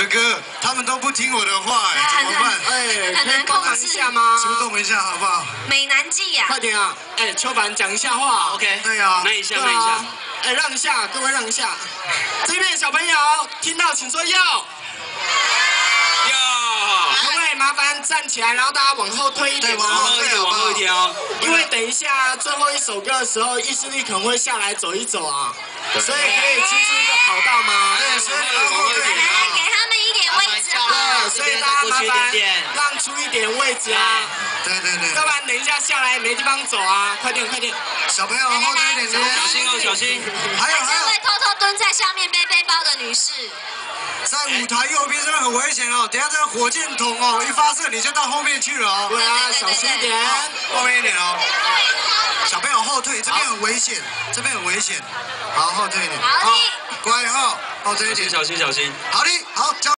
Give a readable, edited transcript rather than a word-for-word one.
哥，他们都不听我的话，哎，怎么办？ 哎，可以帮忙一下吗？ 出动一下好不好？ 美男计呀！ 快点啊！哎，秋凡讲一下话 ，OK。 对呀， 慢一下，慢一下。 哎，让一下，各位让一下。这边的小朋友听到请说要。可不可以麻烦站起来，然后大家往后退一点？ 往后退， 往后一点哦。 因为等一下最后一首歌的时候，意志力可能会下来走一走啊，所以可以清出一个跑道吗？ 对，所以往后退。 来，给他们一点位置对，所以大家麻烦让出一点位置啊。 对， 要不然等一下下来没地方走啊！快点， 小朋友往后退一点， 小心哦，小心。 还有， 这位偷偷蹲在下面背背包的女士。 在舞台右边这边很危险哦，等下这个火箭筒哦一发射你就到后面去了哦。 对啊，小心一点， 后面一点哦。小朋友后退，这边很危险，这边很危险。好，后退一点。 好的。 乖哈，后退一点。 小心。 好的，好。